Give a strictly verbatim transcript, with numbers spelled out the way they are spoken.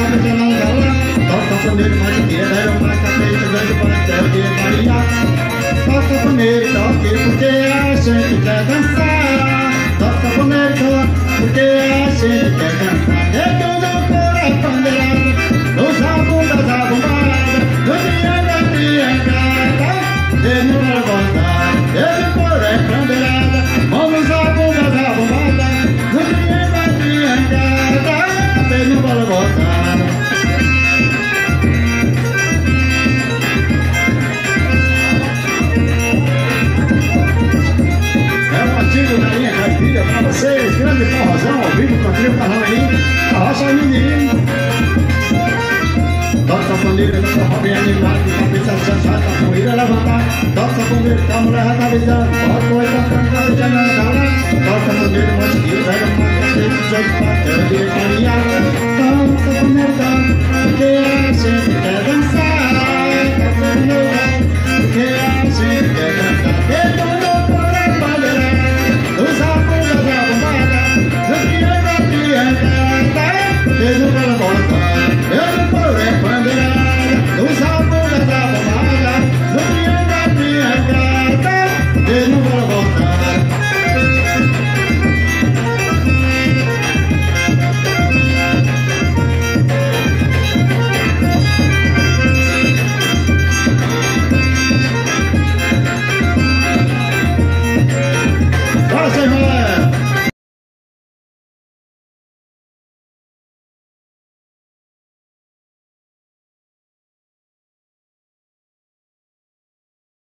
cabeça não dá lá. Toca pandeiro, machuqueira, era uma cabeça grande pastel de Maria. Toca pandeiro, toque, porque a gente quer dançar. Toca pandeiro, toque, porque a gente quer dançar. E tudo por a pandeirada, no saco da zabumbada, no dia da triangada, ele vai voltar. Ele por a pandeirada, mão no saco da zabumbada, no dia da triangada, ele vai voltar. Na linha caipira pra vocês, grande forrozão ao vivo com a trio Carrãozinho, a rocha menino. Toca a pandeira no forró bem animado, cabeça chachada, a poeira levantar. Toca a pandeira que a mulher já tá avisando, pode coisa pra cá, já não dá lá. Toca a pandeira, mas que velho, uma cabeça, dezoito